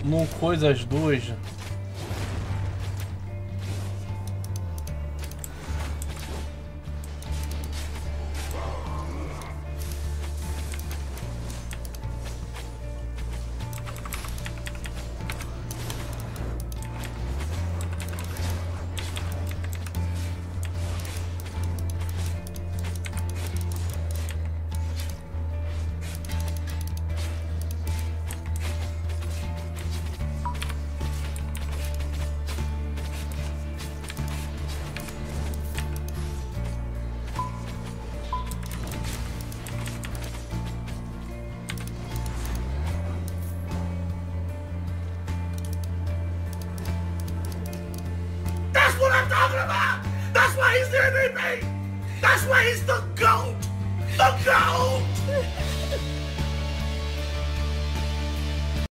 num coisa as duas. That's what I'm talking about! That's why he's the MVP! That's why he's the GOAT! The GOAT!